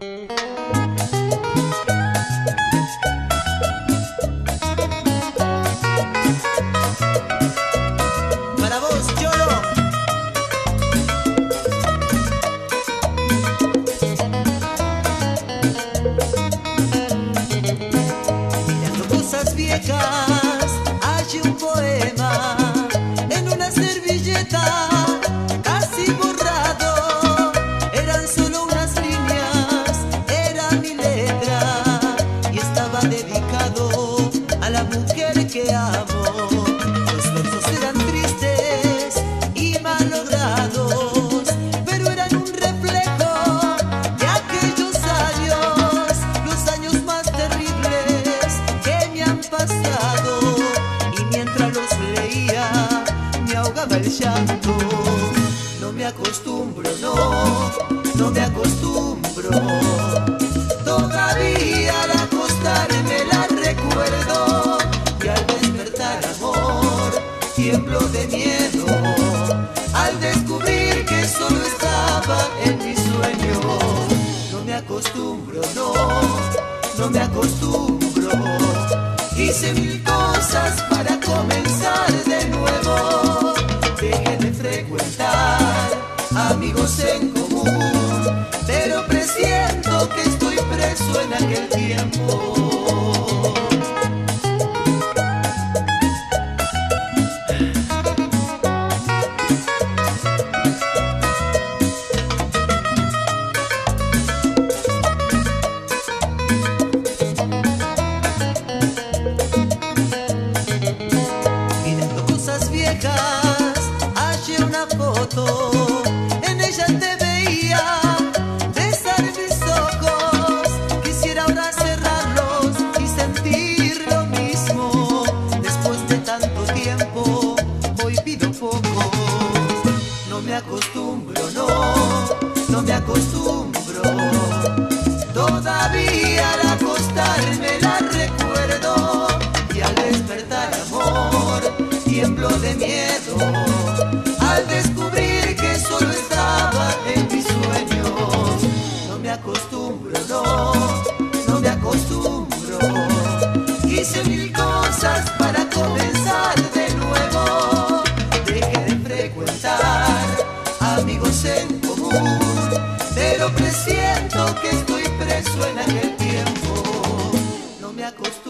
Para vos, Cholo. Mirando cosas viejas, hay un poema en una servilleta, casi borrado. Eran solo unas líneas, era mi letra, y estaba dedicado a la mujer que amo. Los versos eran tristes y malogrados, pero eran un reflejo de aquellos años, los años más terribles que me han pasado. Y mientras los leía, me ahogaba el llanto. No me acostumbro, no me acostumbro. Todavía al acostarme la recuerdo, y al despertar, amor, tiemblo de miedo al descubrir que solo estaba en mi sueño. No me acostumbro, no me acostumbro. Hice mil cosas para comenzar de nuevo. Dejé de frecuentar amigos en común, pero presiento que estoy preso en aquel tiempo. Mirando cosas viejas, hallé una foto, en ella te veía besar mis ojos. Quisiera ahora cerrarlos y sentir lo mismo. Después de tanto tiempo, hoy pido poco. No me acostumbro, no me acostumbro. Todavía al acostarme la recuerdo, y al despertar, amor, tiemblo de miedo al descubrir que solo estaba en mis sueños. No me acostumbro, no me acostumbro. Hice mil cosas para comenzar de nuevo. Dejé de frecuentar amigos en común, pero presiento que estoy preso en aquel tiempo. No me acostumbro.